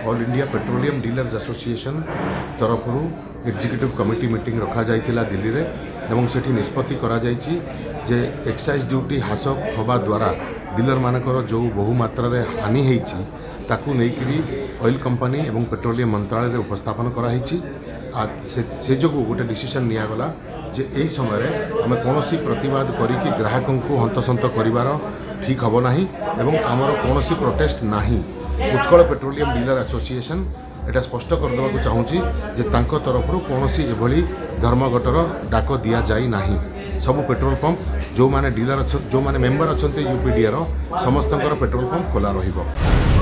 All India petroleum dealers association तरफ executive committee meeting रखा जाइतिला दिल्ली रे एवं सेठी निष्पत्ति करा जाइछि जे एक्साइज ड्यूटी ह्रास होबा द्वारा डीलर मानकर जो बहु मात्रा रे हानि हेछि ताकू नेइकरी ऑयल कंपनी एवं पेट्रोलियम मंत्रालय रे उपस्थापन करा हेछि से जो गोटे डिसीजन निया गला जे एही समय आम कौन प्रतिवाद करिकि ग्राहकों को हंतसंत करिवार ठीक हम ना एवं आमर कौन प्रोटेस्ट नाही। उत्कल पेट्रोलियम डीलर एसोसिएशन एटा स्पष्ट करदेवा चाहूँगी जे तांको तरफ कौन एभली धर्मघटर डाक दि जाई नाही। सबु पेट्रोल पंप जो माने डीलर जो माने मेंबर अच्छा यूपीडीआर समस्त पेट्रोल पंप खोला रहिबो।